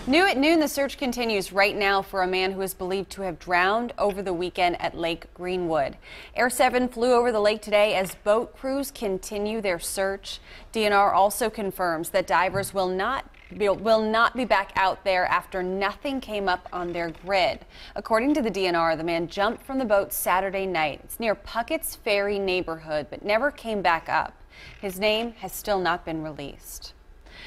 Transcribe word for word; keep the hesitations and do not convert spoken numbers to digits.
New at noon, the search continues right now for a man who is believed to have drowned over the weekend at Lake Greenwood. Air seven flew over the lake today as boat crews continue their search. D N R also confirms that divers will not will not be back out there after nothing came up on their grid. According to the D N R, the man jumped from the boat Saturday night. It's near Puckett's Ferry neighborhood, but never came back up. His name has still not been released.